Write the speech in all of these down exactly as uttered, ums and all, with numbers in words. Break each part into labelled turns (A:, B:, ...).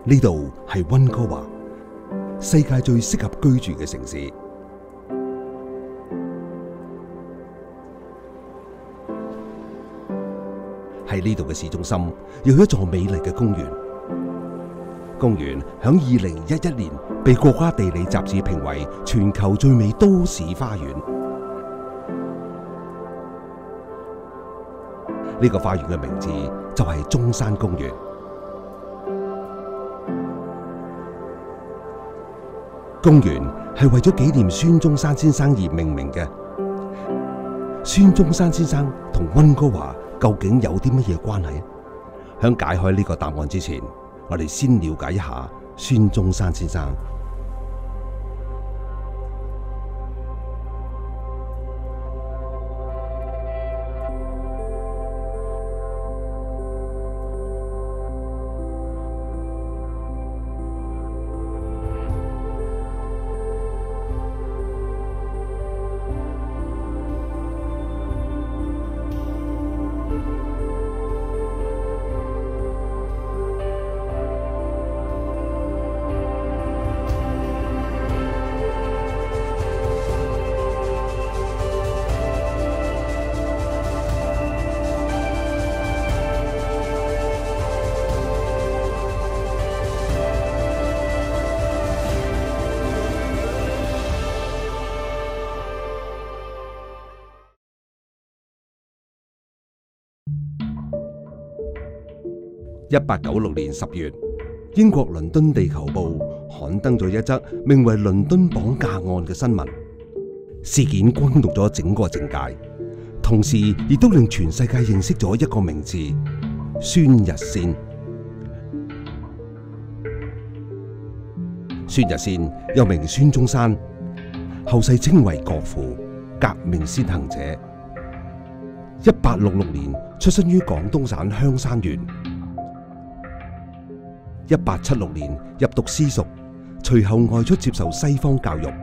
A: 呢度係溫哥華，世界最適合居住嘅城市。喺呢度嘅市中心有一座美麗嘅公園。公園響二零一一年被國家地理雜誌評為全球最美都市花園。呢個花園嘅名字就係中山公園。公園係為咗紀念孫中山先生而命名嘅。孫中山先生同溫哥華究竟有啲乜嘢關係？響解開呢個答案之前，我哋先了解一下孫中山先生。一八九六年十月，英國倫敦地球報刊登咗一則名為《倫敦綁架案》嘅新聞，事件轟動咗整個政界，同時亦都令全世界認識咗一個名字——孫逸仙。孫逸仙又名孫中山，後世稱為國父、革命先行者。一八六六年出生於廣東省香山縣。一八七六年入讀私塾，隨後外出接受西方教育。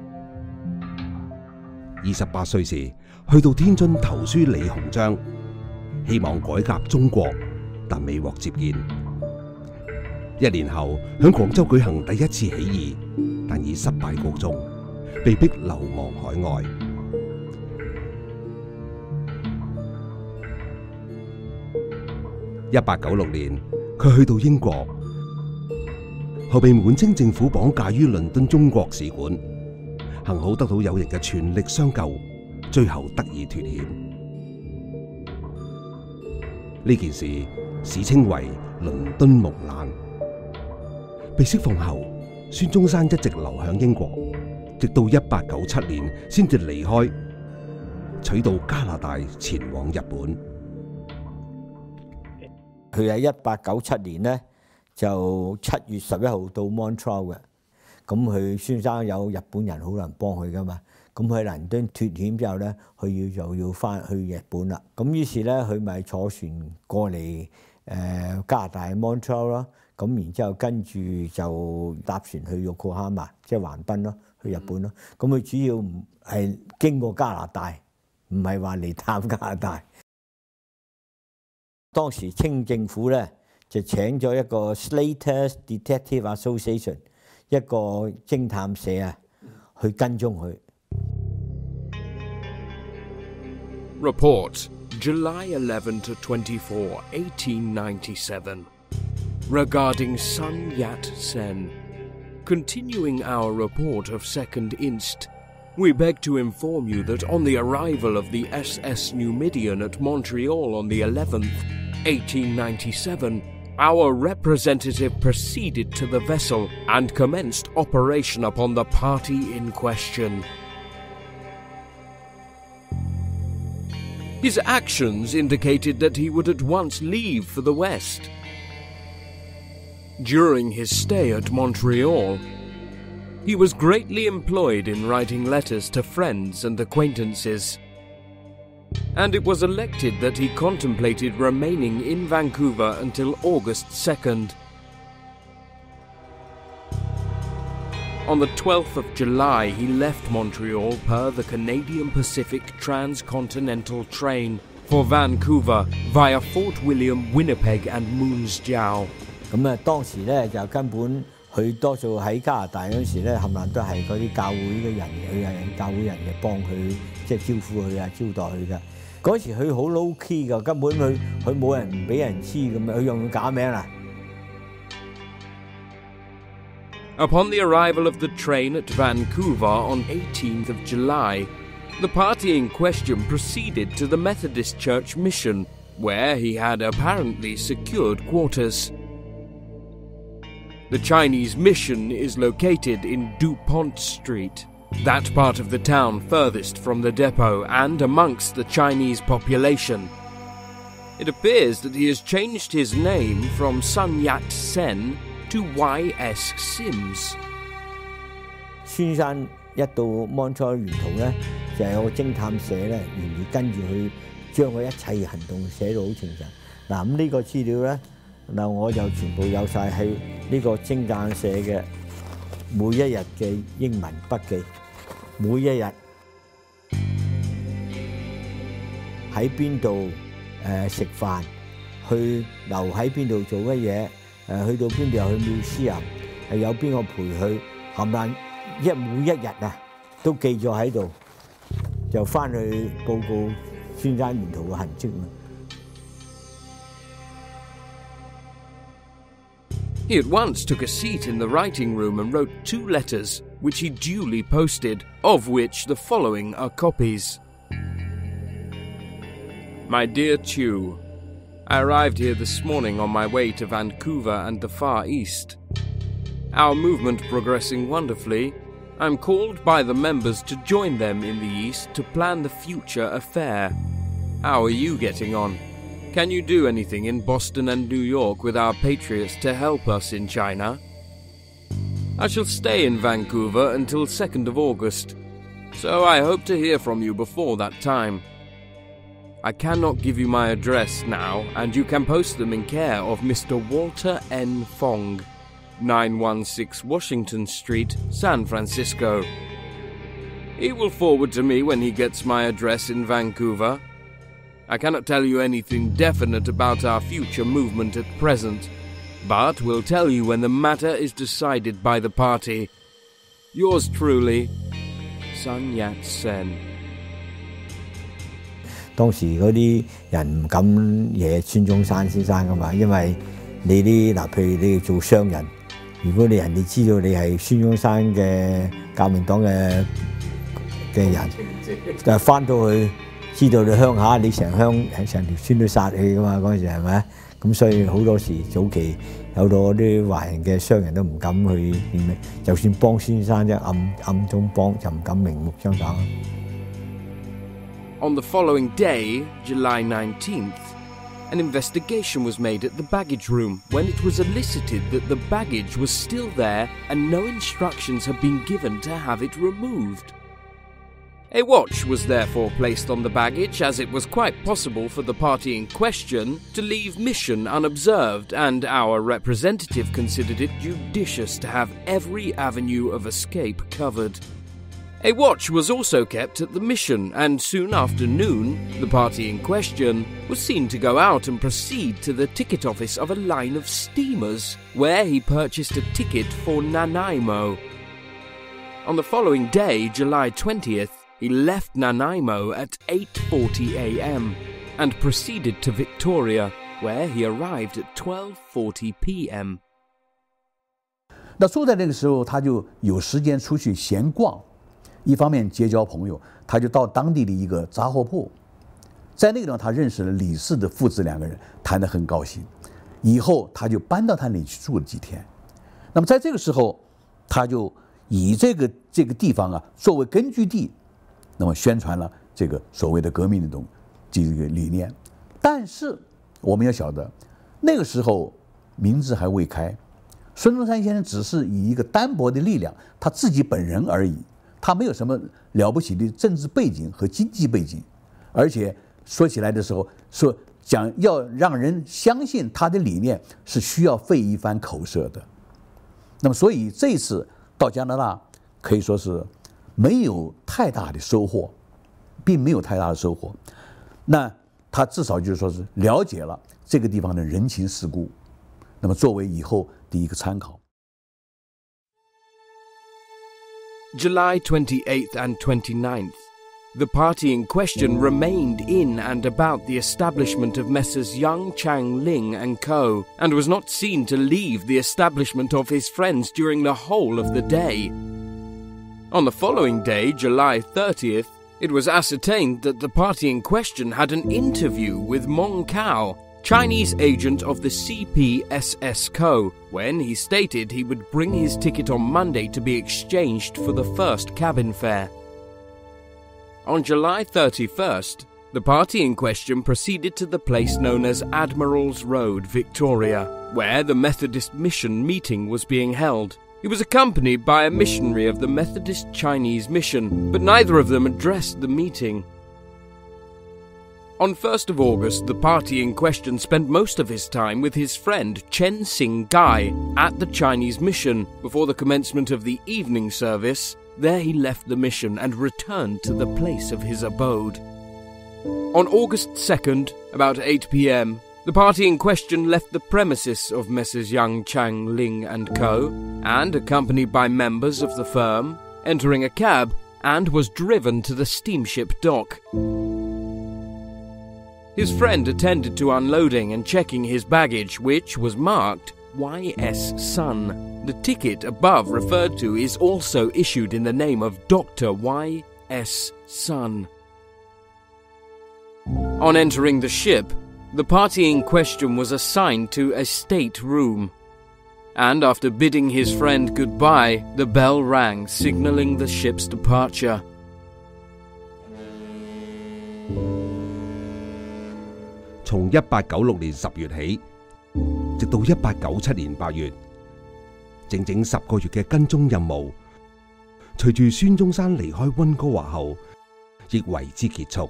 A: 二十八歲時去到天津投書李鴻章，希望改革中國，但未獲接見。一年後響廣州舉行第一次起義，但以失敗告終，被迫流亡海外。一八九六年佢去到英國，後被滿清政府綁架於倫敦中國使館，幸好得到友人嘅全力相救，最後得以脫險。呢件事史稱為倫敦蒙難。被釋放後，孫中山一直留響英國，直到一八九七年先至離開，取道加拿大前往日本。
B: 佢喺一八九七年呢，就七月十一號到 Montreal 嘅，咁佢孫生有日本人好難幫佢噶嘛，咁佢喺倫敦脫險之後咧，佢要就要翻去日本啦，咁於是咧佢咪坐船過嚟誒、呃、加拿大 Montreal 咯，咁然之後跟住就搭船去 Yokohama，即係橫濱咯，去日本咯，咁佢主要唔係經過加拿大，唔係話嚟探加拿大。當時清政府咧就請咗一個 Slater Detective Association 一個偵探社啊，去跟蹤佢。
C: Report July eleventh to twenty-fourth, eighteen ninety-seven. Regarding Sun Yat-sen. Continuing our report of second inst, we beg to inform you that on the arrival of the S S Numidian at Montreal on the eleventh, eighteen ninety-seven, our representative proceeded to the vessel and commenced operation upon the party in question. His actions indicated that he would at once leave for the West. During his stay at Montreal, he was greatly employed in writing letters to friends and acquaintances, and it was elected that he contemplated remaining in Vancouver until August second. On the twelfth of July, he left Montreal per the Canadian Pacific Transcontinental Train for Vancouver via Fort William, Winnipeg and Moose Jaw.
B: 咁啊，當時咧就根本佢多數喺加拿大嗰陣時咧，冚唪唥都係嗰啲教會嘅人，佢係教會人嘅幫佢即係招呼佢啊、招待佢㗎。嗰時佢好 low key 㗎，根本佢佢冇人唔俾人知咁啊，佢用假名啦。
C: Upon the arrival of the train at Vancouver on eighteenth of July, the party in question proceeded to the Methodist Church Mission, where he had apparently secured quarters. The Chinese mission is located in DuPont Street, that part of the town furthest from the depot and amongst the Chinese population. It appears that he has changed his name from Sun Yat-sen to Y S Sims.
B: 孫生一到 Montreal 沿途咧，就有個偵探社咧，願意跟住佢將佢一切行動寫到好詳細。嗱，咁呢個資料咧，嗱我就全部有晒喺呢個偵探社嘅每一日嘅英文筆記，每一日喺邊度誒食飯，去留喺邊度做乜嘢。誒去到邊度又去museum，係有邊個陪佢，冚唪唥一每一日啊都記咗喺度，就翻去報告孫生沿途嘅痕跡嘛。
C: He at once took a seat in the writing room and wrote two letters, which he duly posted, of which the following are copies. My dear Chu, I arrived here this morning on my way to Vancouver and the Far East. Our movement progressing wonderfully, I'm called by the members to join them in the East to plan the future affair. How are you getting on? Can you do anything in Boston and New York with our patriots to help us in China? I shall stay in Vancouver until second of August, so I hope to hear from you before that time. I cannot give you my address now, and you can post them in care of Mister Walter N. Fong, nine one six Washington Street, San Francisco. He will forward to me when he gets my address in Vancouver. I cannot tell you anything definite about our future movement at present, but will tell you when the matter is decided by the party. Yours truly, Sun Yat-sen.
B: 當時嗰啲人唔敢惹孫中山先生噶嘛，因為你啲嗱，譬如你做商人，如果你人哋知道你係孫中山嘅革命黨嘅嘅人，就翻到去知道你鄉下，你成鄉成條村都殺你噶嘛，嗰陣時係咪？咁所以好多時早期有到啲華人嘅商人都唔敢去點咩，就算幫孫生啫，暗暗中幫就唔敢明目張膽。
C: On the following day, July nineteenth, an investigation was made at the baggage room when it was elicited that the baggage was still there and no instructions had been given to have it removed. A watch was therefore placed on the baggage, as it was quite possible for the party in question to leave mission unobserved, and our representative considered it judicious to have every avenue of escape covered. A watch was also kept at the mission, and soon after noon, the party in question was seen to go out and proceed to the ticket office of a line of steamers, where he purchased a ticket for Nanaimo. On the following day, July twentieth, he left Nanaimo at eight forty a m and proceeded to Victoria, where he arrived at twelve forty p m
D: 那住在那个时候，他就有时间出去闲逛。一方面结交朋友，他就到当地的一个杂货铺，在那个地方他认识了李氏的父子两个人，谈得很高兴。以后他就搬到他那里去住了几天。那么在这个时候，他就以这个这个地方啊作为根据地，那么宣传了这个所谓的革命运动这个理念。但是我们要晓得，那个时候民智还未开，孙中山先生只是以一个单薄的力量，他自己本人而已。他没有什么了不起的政治背景和经济背景，而且说起来的时候，说讲要让人相信他的理念是需要费一番口舌的。那么，所以这一次到加拿大可以说是没有太大的收获，并没有太大的收获。那他至少就是说是了解了这个地方的人情世故。那那么作为以后的一个参考。
C: July twenty-eighth and twenty-ninth. The party in question remained in and about the establishment of Messrs Young, Chang, Ling and Co, and was not seen to leave the establishment of his friends during the whole of the day. On the following day, July thirtieth, it was ascertained that the party in question had an interview with Mong Cao, Chinese agent of the C P S S Co, when he stated he would bring his ticket on Monday to be exchanged for the first cabin fare. On July thirty-first, the party in question proceeded to the place known as Admiral's Road, Victoria, where the Methodist Mission meeting was being held. He was accompanied by a missionary of the Methodist Chinese Mission, but neither of them addressed the meeting. On first of August, the party in question spent most of his time with his friend Chen Sing Gai at the Chinese Mission. Before the commencement of the evening service, there he left the mission and returned to the place of his abode. On August second, about eight p m, the party in question left the premises of Messrs Young, Chang, Ling and Co, and, accompanied by members of the firm, entering a cab, and was driven to the steamship dock. His friend attended to unloading and checking his baggage, which was marked Y S Sun. The ticket above referred to is also issued in the name of Doctor Y S Sun. On entering the ship, the party in question was assigned to a state room, and after bidding his friend goodbye, the bell rang, signalling the ship's departure.
A: 從一八九六年十月起，直到一八九七年八月，整整十個月嘅跟蹤任務，隨住孫中山離開溫哥華後，亦為之結束。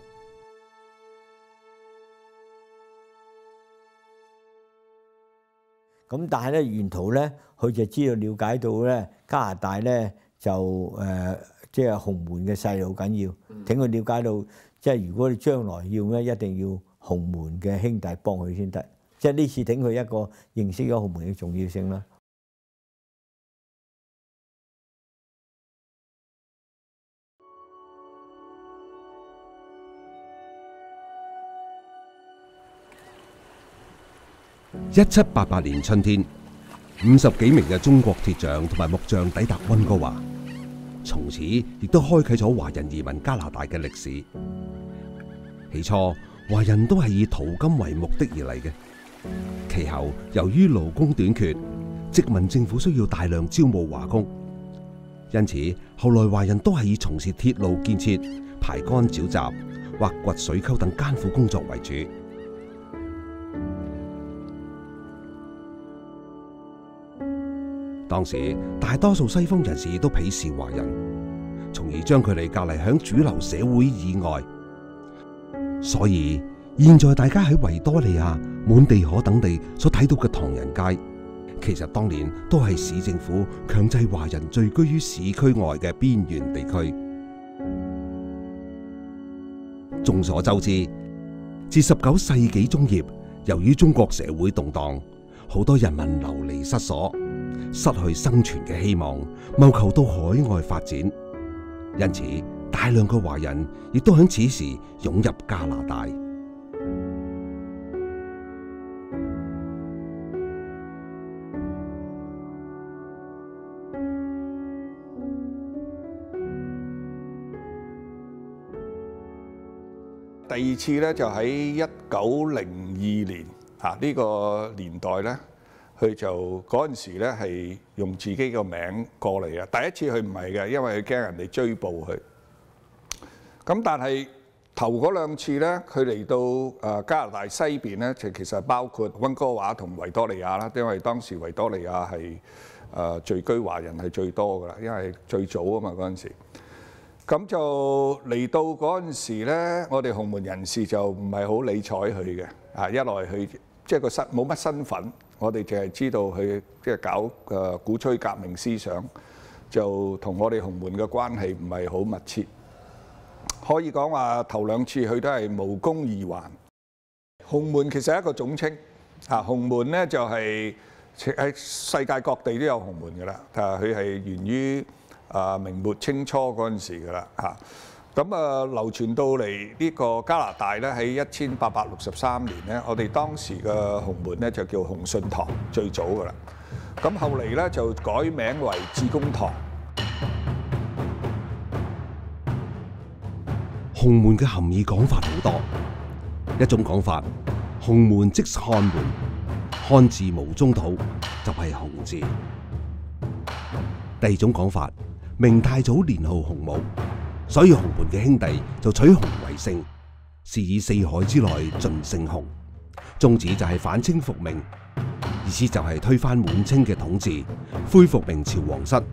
B: 咁但係咧，沿途咧，佢就知道了解到咧，加拿大咧就誒、呃，即係洪門嘅勢力好緊要。等佢了解到，即係如果你將來要咧，一定要洪門嘅兄弟幫佢先得。即係呢次等佢一個認識咗洪門嘅重要性啦。
A: 一七八八年春天，五十幾名嘅中國鐵匠同埋木匠抵達溫哥華，從此亦都開啟咗華人移民加拿大嘅歷史。起初，華人都係以淘金為目的而嚟嘅。其後，由於勞工短缺，殖民政府需要大量招募華工，因此後來華人都係以從事鐵路建設、排乾沼澤、挖掘水溝等艱苦工作為主。當時大多數西方人士都鄙視華人，從而將佢哋隔離響主流社會以外。所以現在大家喺維多利亞、滿地可等地所睇到嘅唐人街，其實當年都係市政府強制華人聚居於市區外嘅邊緣地區。眾所周知，自十九世紀中葉，由於中國社會動盪，好多人民流離失所，失去生存嘅希望，謀求到海外發展。因此，大量嘅華人亦都喺此時湧入加拿大。
E: 第二次咧就喺一九零二年嚇呢個年代咧。佢就嗰陣時咧係用自己個名過嚟嘅。第一次佢唔係嘅，因為佢驚人哋追捕佢。咁但係頭嗰兩次咧，佢嚟到誒加拿大西邊咧，就其實包括溫哥華同維多利亞啦，因為當時維多利亞係誒聚居華人係最多㗎啦，因為最早啊嘛嗰陣時。咁就嚟到嗰陣時咧，我哋洪門人士就唔係好理睬佢嘅。啊，一來佢即係個身冇乜身份。我哋淨係知道佢即係搞誒鼓吹革命思想，就同我哋洪門嘅關係唔係好密切。可以講話頭兩次佢都係無功而還。洪門其實係一個總稱，啊洪門咧就係喺世界各地都有洪門㗎啦。啊，佢係源於啊明末清初嗰陣時㗎啦嚇。咁啊流傳到嚟呢個加拿大咧，喺一千八百六十三年咧，我哋當時嘅洪門咧就叫洪順堂，最早㗎啦。咁後嚟咧就改名為致公堂。
A: 洪門嘅含義講法好多，一種講法，洪門即是漢門，漢字無中土，就係洪字。第二種講法，明太祖年號洪武，所以洪門嘅兄弟就取洪為姓，是以四海之內盡姓洪，宗旨就係反清復明，意思就係推翻滿清嘅統治，恢復明朝皇室。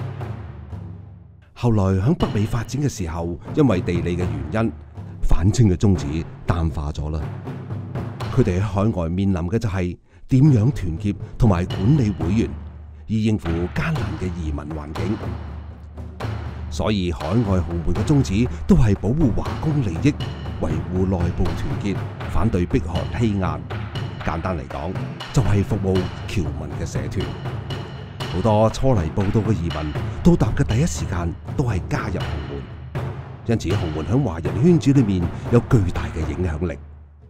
A: 後來響北美發展嘅時候，因為地理嘅原因，反清嘅宗旨淡化咗啦。佢哋喺海外面臨嘅就係點樣團結同埋管理會員，以應付艱難嘅移民環境。所以海外洪門嘅宗旨都係保護華工利益，維護內部團結，反對迫害欺壓。簡單嚟講，就係服務僑民嘅社團。好多初嚟報到嘅移民到達嘅第一時間都係加入洪門，因此洪門喺華人圈子裏面有巨大嘅影響力。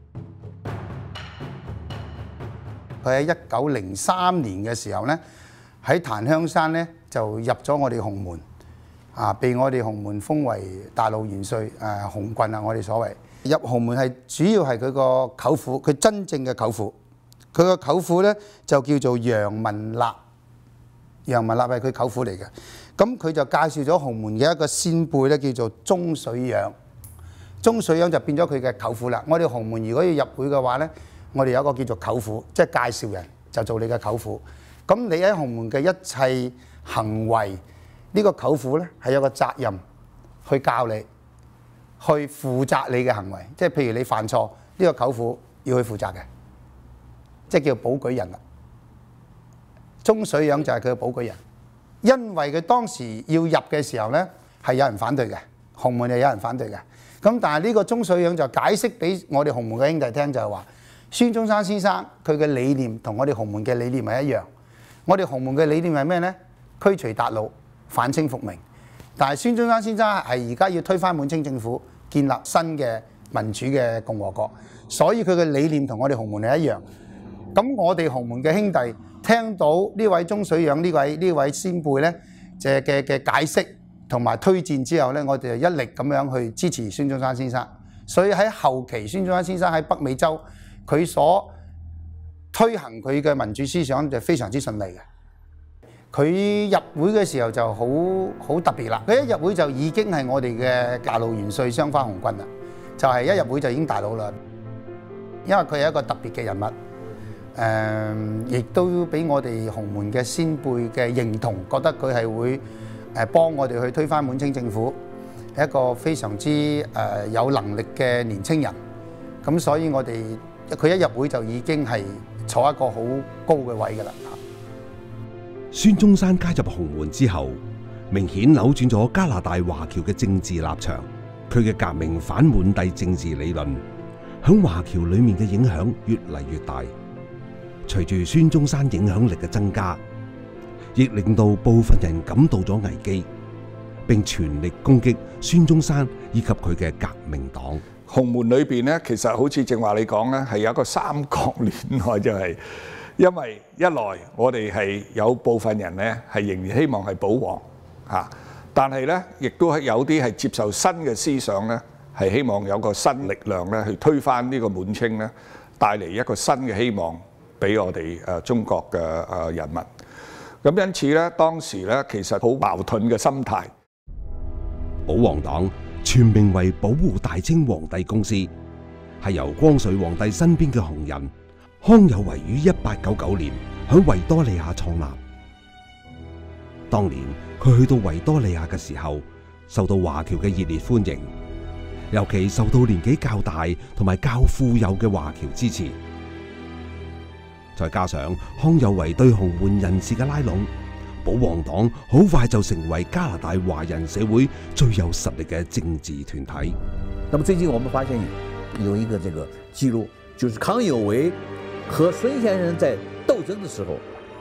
F: 佢喺一九零三年嘅時候咧，喺檀香山咧就入咗我哋洪門，啊，被我哋洪門封為大老元帥誒洪郡啊，我哋所謂入洪門係主要係佢個舅父，佢真正嘅舅父，佢個舅父咧就叫做楊文立。楊文立係佢舅父嚟嘅，咁佢就介紹咗洪門嘅一個先輩咧，叫做鐘水養。鐘水養就變咗佢嘅舅父啦。我哋洪門如果要入會嘅話咧，我哋有一個叫做舅父，即係介紹人就做你嘅舅父。咁你喺洪門嘅一切行為，呢個舅父咧係有個責任去教你，去負責你嘅行為。即係譬如你犯錯，呢個舅父要去負責嘅，即係叫保舉人啦。鐘水養就係佢嘅保舉人，因為佢當時要入嘅時候呢，係有人反對嘅，洪門係有人反對嘅。咁但係呢個鐘水養就解釋俾我哋洪門嘅兄弟聽，就係話孫中山先生佢嘅理念同我哋洪門嘅理念係一樣。我哋洪門嘅理念係咩呢？驅除韃虜，反清復明。但係孫中山先生係而家要推翻滿清政府，建立新嘅民主嘅共和國，所以佢嘅理念同我哋洪門係一樣。咁我哋洪門嘅兄弟聽到呢位鐘水養呢位呢位先輩咧嘅嘅嘅解釋同埋推薦之後咧，我哋就一力咁樣去支持孫中山先生。所以喺後期，孫中山先生喺北美洲佢所推行佢嘅民主思想就非常之順利嘅。佢入會嘅時候就好好特別啦。佢一入會就已經係我哋嘅大老元帥雙花紅軍啦，就係、是、一入會就已經大佬啦。因為佢係一個特別嘅人物。誒、嗯，亦都俾我哋洪門嘅先輩嘅認同，覺得佢係會誒幫我哋去推翻滿清政府，一個非常之誒、呃、有能力嘅年青人。咁所以我哋佢一入會就已經係坐一個好高嘅位㗎啦。
A: 孫中山加入洪門之後，明顯扭轉咗加拿大華僑嘅政治立場。佢嘅革命反滿帝政治理論，響華僑裏面嘅影響越嚟越大。隨住孫中山影響力嘅增加，亦令到部分人感到咗危機，並全力攻擊孫中山以及佢嘅革命黨。
E: 洪門裏邊咧，其實好似正話你講咧，係有一個三角戀愛，就係因為一來我哋係有部分人咧係仍然希望係保皇嚇，但係咧亦都係有啲係接受新嘅思想咧，係希望有個新力量咧去推翻呢個滿清咧，帶嚟一個新嘅希望俾我哋誒中國嘅誒人民。咁因此咧，當時咧其實好矛盾嘅心態。
A: 保皇黨全名為保護大清皇帝公司，係由光緒皇帝身邊嘅紅人康有為於一八九九年喺維多利亞創立。當年佢去到維多利亞嘅時候，受到華僑嘅熱烈歡迎，尤其受到年紀較大同埋較富有嘅華僑支持。再加上康有為對洪門人士嘅拉攏，保皇黨好快就成為加拿大華人社會最有實力嘅政治團體。
D: 那麼最近我們發現有一個這個記錄，就是康有為和孫先生在鬥爭的時候，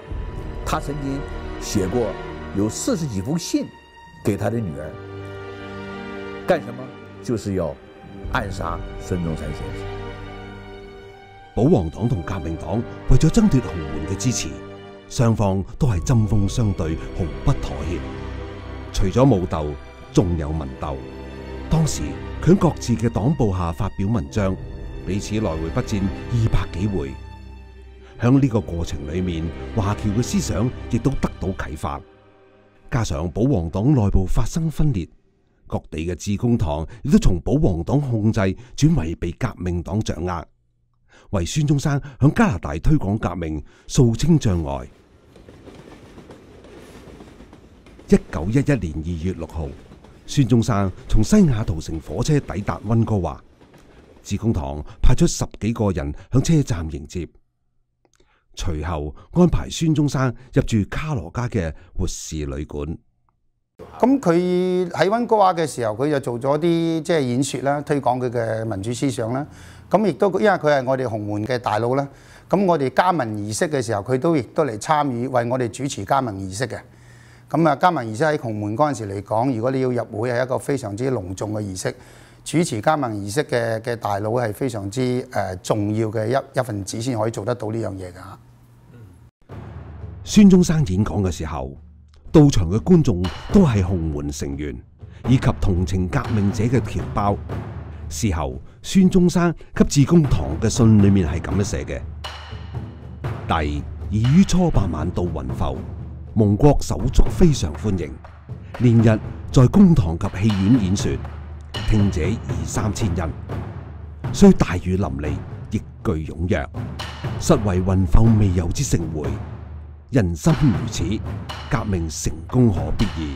D: 他曾经写过有四十几封信给他的女儿，干什么？就是要暗杀孙中山先生。
A: 保皇黨同革命黨為咗爭奪洪門嘅支持，雙方都係針鋒相對，毫不妥協。除咗武鬥，仲有文鬥。當時佢喺各自嘅黨部下發表文章，彼此來回不戰二百幾回。響呢個過程裏面，華僑嘅思想亦都得到啟發。加上保皇黨內部發生分裂，各地嘅致公堂亦都從保皇黨控制轉為被革命黨掌握，為孫中山響加拿大推廣革命掃清障礙。一九一一年二月六號，孫中山從西雅圖乘火車抵達溫哥華，致公堂派出十幾個人響車站迎接，隨後安排孫中山入住卡羅家嘅活士旅館。
F: 咁佢喺溫哥華嘅時候，佢就做咗啲即係演說啦，推廣佢嘅民主思想啦。咁亦都因為佢係我哋洪門嘅大佬啦，咁我哋加盟儀式嘅時候，佢都亦都嚟參與，為我哋主持加盟儀式嘅。咁啊，加盟儀式喺洪門嗰陣時嚟講，如果你要入會係一個非常之隆重嘅儀式，主持加盟儀式嘅嘅大佬係非常之誒重要嘅一一份子先可以做得到呢樣嘢㗎。
A: 孫中山演講嘅時候，到場嘅觀眾都係洪門成員，以及同情革命者嘅僑胞。事後，孫中山給致公堂嘅信裏面係咁樣寫嘅：弟已於初八晚到雲浮，蒙國手足非常歡迎，連日在公堂及戲院演說，聽者二三千人，雖大雨淋漓，亦具踴躍，實為雲浮未有之盛會。人心如此，革命成功可必矣。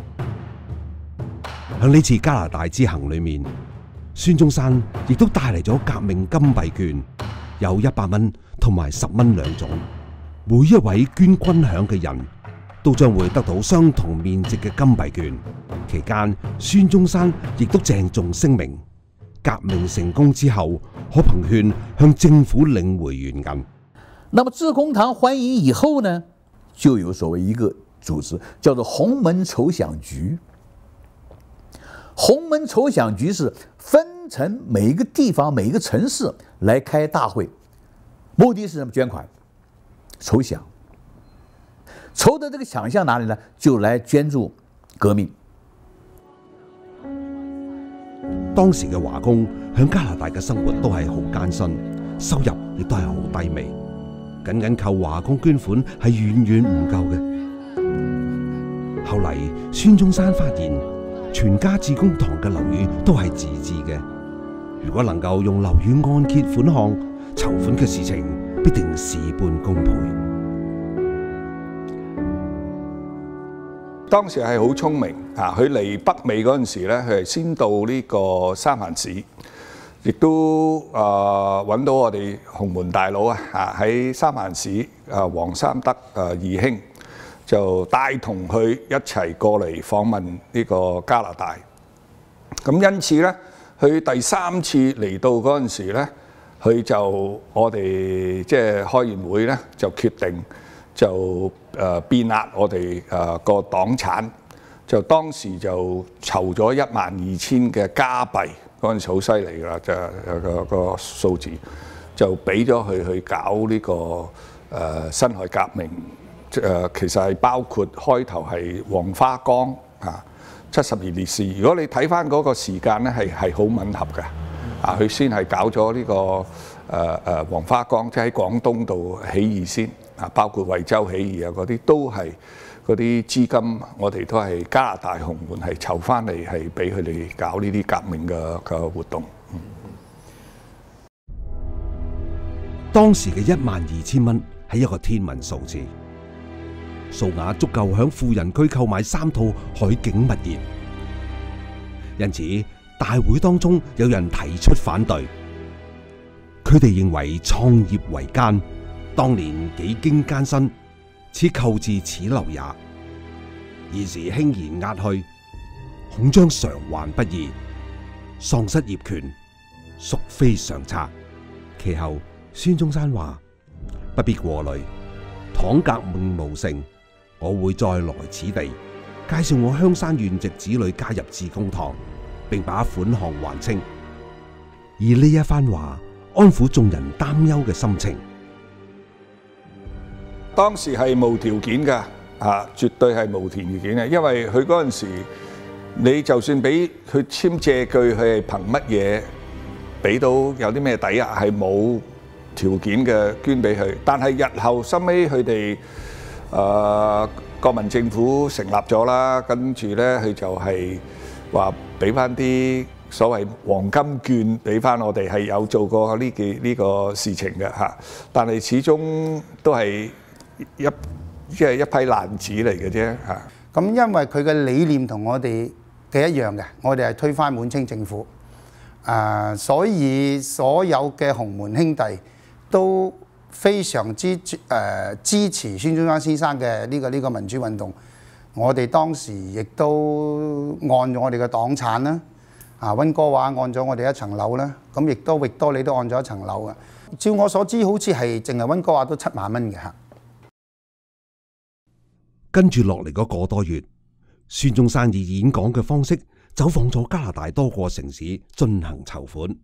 A: 喺呢次加拿大之行裏面，孫中山亦都帶嚟咗革命金幣券，有一百蚊同埋十蚊兩種。每一位捐軍餉嘅人都將會得到相同面值嘅金幣券。期間，孫中山亦都鄭重聲明，革命成功之後，可憑券向政府領回原銀。
D: 那麼致公堂還迎以後呢，就有所謂一個組織叫做洪門籌饗局。洪門籌饗局是分成每一個地方、每一個城市來開大會，目的是什麼？捐款、籌饗。籌的這個獎項哪裡呢？就來捐助革命。
A: 當時嘅華工響加拿大嘅生活都係好艱辛，收入亦都係好低微。僅僅靠華工捐款係遠遠唔夠嘅。後嚟孫中山發現，全家致公堂嘅樓宇都係自置嘅，如果能夠用樓宇按揭款項籌款嘅事情，必定事半功倍。
E: 當時係好聰明啊！佢嚟北美嗰陣時咧，佢係先到呢個三藩市。亦都啊揾到我哋洪門大佬啊！啊喺三藩市啊，黃三德啊義兄就帶同佢一齊過嚟訪問呢個加拿大。咁因此咧，佢第三次嚟到嗰陣時咧，佢就我哋即係開完會咧，就決定就誒變壓我哋誒個黨產，就當時就籌咗一萬二千嘅加幣。嗰陣時好犀利㗎啦，就有個個數字就俾咗佢去搞呢、這個誒、呃、辛亥革命，誒、呃、其實係包括開頭係黃花崗啊七十二烈士。如果你睇翻嗰個時間咧，係係好吻合嘅。啊，佢先係搞咗呢、這個誒誒黃花崗，即係喺廣東度起義先啊，包括惠州起義啊嗰啲都係。嗰啲資金，我哋都係加拿大洪門係籌翻嚟，係俾佢哋搞呢啲革命嘅嘅活動。嗯、
A: 當時嘅一萬二千蚊係一個天文數字，數額足夠響富人區購買三套海景物業。因此，大會當中有人提出反對，佢哋認為創業維艱，當年幾經艱辛。此購置此流也，現時輕言壓去，恐將償還不易，喪失業權，屬非上策。其後，孫中山話：不必過慮， 倘革命無成，我會再來此地，介紹我香山縣籍子女加入致公堂，並把款項還清。而呢一番話安撫眾人擔憂嘅心情。
E: 當時係無條件㗎，啊，絕對係無條件嘅，因為佢嗰陣時，你就算俾佢簽借據，佢係憑乜嘢俾到有啲咩抵押？係冇條件嘅捐俾佢。但係日後收尾佢哋誒國民政府成立咗啦，跟住咧佢就係話俾翻啲所謂黃金券俾翻我哋，係有做過呢件呢個事情嘅嚇。但係始終都係一即係一批爛紙嚟嘅啫嚇。
F: 咁因為佢嘅理念同我哋嘅一樣嘅，我哋係推翻滿清政府，啊，所以所有嘅洪門兄弟都非常之誒、呃、支持孫中山先生嘅呢個呢個民主運動。我哋當時亦都按咗我哋嘅黨產啦，啊溫哥華按咗我哋一層樓啦，咁亦都域多利都按咗一層樓嘅。照我所知，好似係淨係溫哥華都七萬蚊嘅嚇。
A: 跟住落嚟嗰個多月，孫中山以演講嘅方式走訪咗加拿大多個城市進行籌款。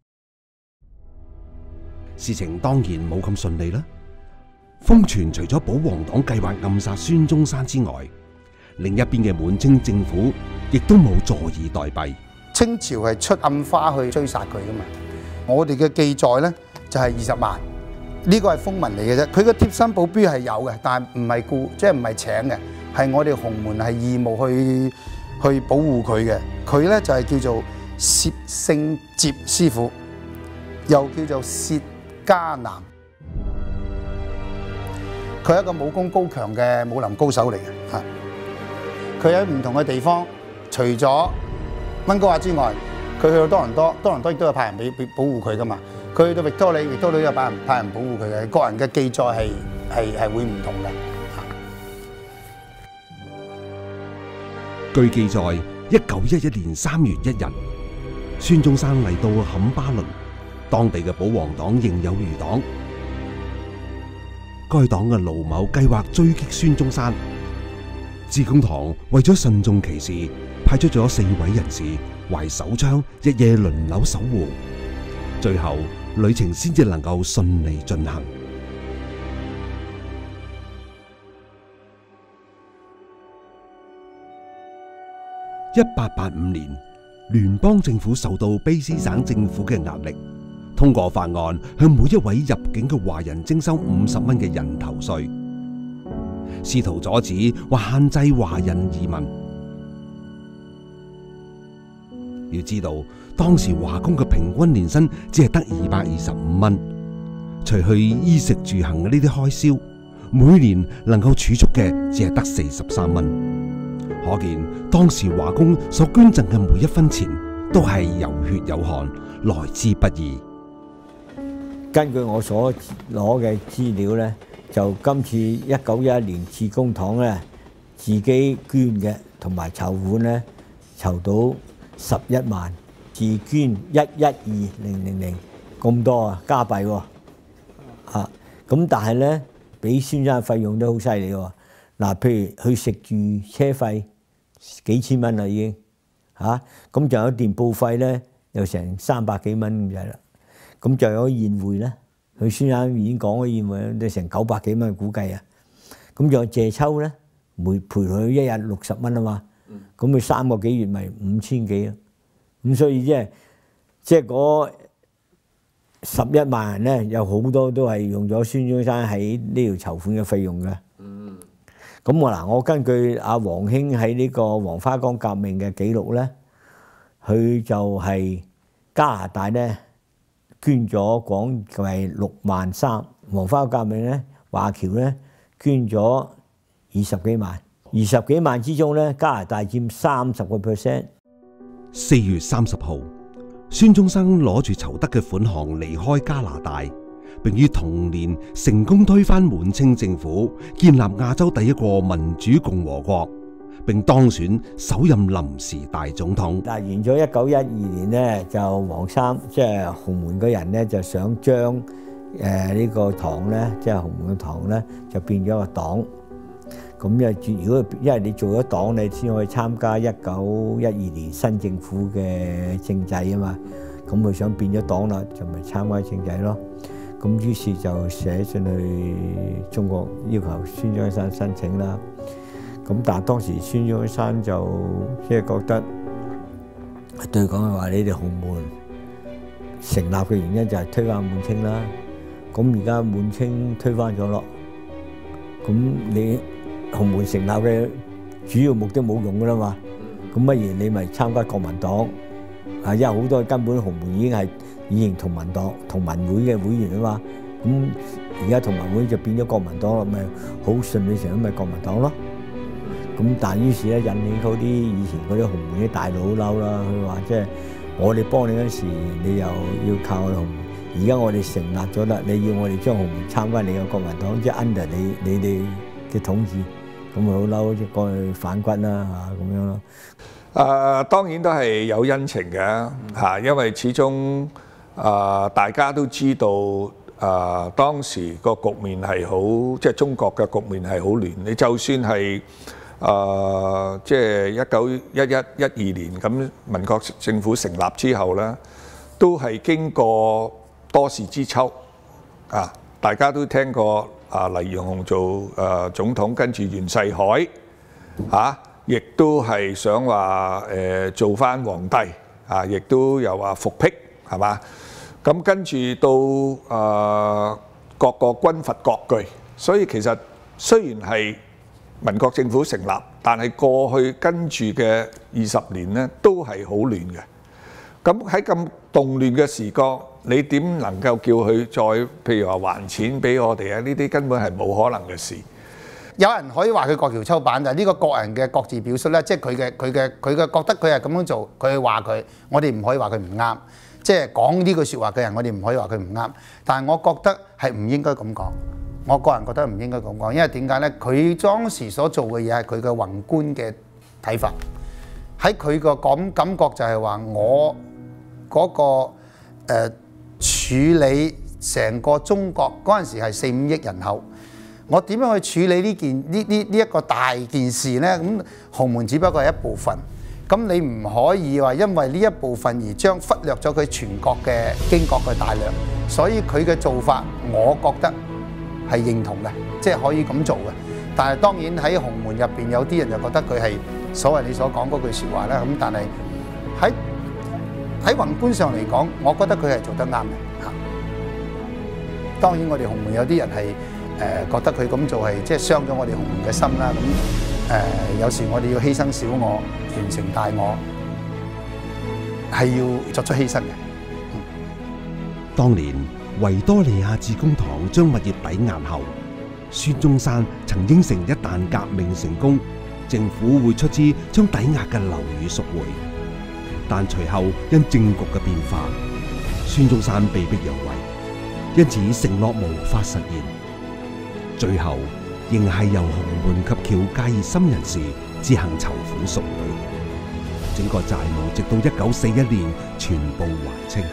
A: 事情當然冇咁順利啦。瘋傳除咗保皇黨計劃暗殺孫中山之外，另一邊嘅滿清政府亦都冇坐以待斃。
F: 清朝係出暗花去追殺佢噶嘛。我哋嘅記載呢，就係二十萬，呢個係風聞嚟嘅啫。佢嘅貼身保鏢係有嘅，但係唔係僱，即係唔係請嘅，係我哋洪門係義務去去保護佢嘅。佢呢就係叫做薛勝節師傅，又叫做薛家南。佢係一個武功高強嘅武林高手嚟嘅嚇。佢喺唔同嘅地方，除咗溫哥華之外，佢去到多倫多，多倫多亦都有派人俾俾保護佢噶嘛。佢去到域多利，域多利有派人派人保護佢嘅。個人嘅記載係係係會唔同嘅。
A: 據記載，一九一一年三月一日，孫中山嚟到坎巴倫，當地嘅保皇黨仍有餘黨。該黨嘅盧某計劃追擊孫中山，致公堂為咗慎重其事，派出咗四位人士懷手槍，日夜輪流守護，最後旅程先至能夠順利進行。一八八五年，聯邦政府受到卑詩省政府嘅壓力，通過法案向每一位入境嘅華人徵收五十蚊嘅人頭稅，試圖阻止或限制華人移民。要知道，當時華工嘅平均年薪只係得二百二十五蚊，除去衣食住行嘅呢啲開銷，每年能夠儲蓄嘅只係得四十三蚊。可見當時華工所捐贈嘅每一分錢都係有血有汗，來之不易。
B: 根據我所攞嘅資料咧，就今次一九一一年致公堂咧，自己捐嘅同埋籌款咧，籌到十一萬，自捐一一二零零零咁多啊，加幣喎，啊咁但係咧，俾孫生費用都好犀利喎。嗱，譬如去食住車費幾千蚊啦已經，嚇咁仲有電報費咧，又成三百幾蚊咁滯啦。咁就有宴會咧，佢孫生已經講咗宴會都成九百幾蚊估計啊。咁仲有謝秋咧，每陪佢一日六十蚊啊嘛。咁佢三個幾月咪五千幾咯。咁所以即係即係嗰十一萬人咧，有好多都係用咗孫中山喺呢條籌款嘅費用嘅。咁我嗱，我根據阿黃興喺呢個黃花崗革命嘅記錄咧，佢就係加拿大咧捐咗廣為六萬三，黃花崗革命咧華僑咧捐咗二十幾萬，二十幾萬之中咧加拿大佔三十個 percent。
A: 四月三十號，孫中山攞住籌得嘅款項離開加拿大，並於同年成功推翻滿清政府，建立亞洲第一個民主共和國，並當選首任臨時大總統。
B: 但係完咗一九一二年咧，就黃三即係洪門嘅人咧，就想將誒呢個堂咧，即係洪門嘅堂咧，就變咗個黨。咁因為如果因為你做咗黨，你先可以參加一九一二年新政府嘅政制啊嘛。咁佢想變咗黨啦，就咪參加政制咯。咁於是就寫信去中國要求孫中山申請啦。咁但係當時孫中山就即係覺得對講嘅話，你哋洪門成立嘅原因就係推翻滿清啦。咁而家滿清推翻咗咯，咁你洪門成立嘅主要目的冇用噶啦嘛。咁不如你咪參加國民黨啊，因為好多根本洪門已經係以前同盟黨、同盟會嘅會員啊嘛。咁而家同盟會就變咗國民黨咯，咪好順理成章咪國民黨咯。咁但於是咧引起嗰啲以前嗰啲洪門啲大佬嬲啦，佢話即係我哋幫你嗰時，你又要靠洪門。而家我哋成立咗啦，你要我哋將洪門參加你嘅國民黨，即係 under 你你哋嘅統治，咁咪好嬲，即係過去反骨啦嚇咁樣咯。
E: 誒當然都係有恩情嘅嚇，因為始終誒大家都知道誒當時個局面係好，即係中國嘅局面係好亂。你就算係誒即係一九一一一二年咁民國政府成立之後咧，都係經過多事之秋啊！大家都聽過啊，黎元洪做誒、呃、總統，跟住袁世凱嚇，亦、啊、都係想話誒、呃、做翻皇帝啊，亦都有話復辟係嘛？咁跟住到誒、呃、各個軍閥割據，所以其實雖然係民國政府成立，但係過去跟住嘅二十年咧，都係好亂嘅。咁喺咁動亂嘅時角，你點能夠叫佢再譬如話還錢俾我哋啊？呢啲根本係冇可能嘅事。
F: 有人可以話佢過橋抽板，但係呢個個人嘅各自表述咧，即係佢嘅佢嘅佢嘅覺得佢係咁樣做，佢話佢，我哋唔可以話佢唔啱。即係講呢句説話嘅人，我哋唔可以話佢唔啱。但係我覺得係唔應該咁講。我個人覺得唔應該咁講，因為點解咧？佢當時所做嘅嘢係佢嘅宏觀嘅睇法，喺佢個感感覺就係話我。嗰、那個誒、呃、處理成個中國嗰陣時係四五億人口，我點樣去處理呢件呢呢呢一個大件事呢？咁洪門只不過係一部分，咁你唔可以話因為呢一部分而將忽略咗佢全國嘅經國嘅大量，所以佢嘅做法，我覺得係認同嘅，即係可以咁做嘅。但係當然喺洪門入邊有啲人就覺得佢係所謂你所講嗰句説話啦。咁但係喺喺宏觀上嚟講，我覺得佢係做得啱嘅嚇。當然我哋洪門有啲人係誒、呃、覺得佢咁做係即係傷咗我哋洪門嘅心啦。咁誒、呃、有時我哋要犧牲小我，完成大我，係要作出犧牲嘅。嗯、
A: 當年維多利亞致公堂將物業抵押後，孫中山曾應承一旦革命成功，政府會出資將抵押嘅樓宇贖回。但隨後因政局嘅變化，孫中山被迫讓位，因此承諾無法實現。最後仍係由洪門及僑界熱心人士自行籌款贖回，整個債務直到一九四一年全部還清。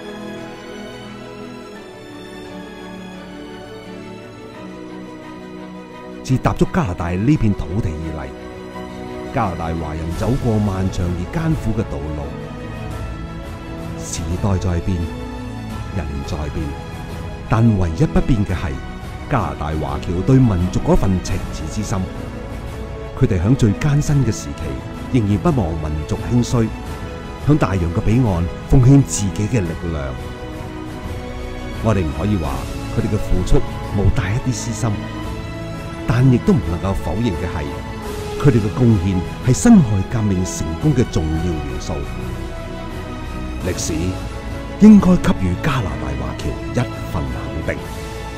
A: 自踏足加拿大呢片土地以嚟，加拿大華人走過漫長而艱苦嘅道路，時代在變，人在變，但唯一不變嘅係加拿大華僑對民族嗰份赤子之心。佢哋響最艱辛嘅時期，仍然不忘民族興衰，響大洋嘅彼岸奉獻自己嘅力量。我哋唔可以話佢哋嘅付出冇帶一啲私心，但亦都唔能夠否認嘅係，佢哋嘅貢獻係辛亥革命成功嘅重要元素。歷史應該給予加拿大華僑一份肯定。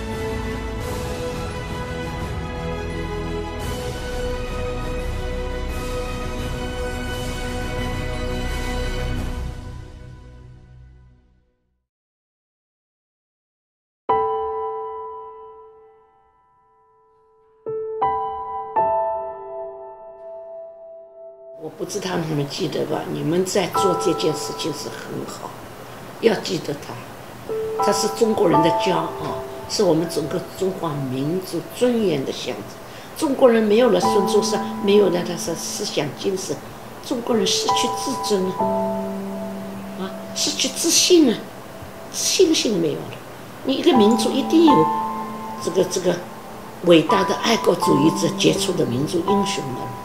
G: 我不知道你们记得吧？你们在做这件事情是很好，要记得他。 它是中国人的骄傲，是我们整个中华民族尊严的象征。中国人没有了孙中山，没有了他的思想精神，中国人失去自尊了，啊，失去自信了，自信心没有了。你一个民族一定有这个这个伟大的爱国主义者杰出的民族英雄的。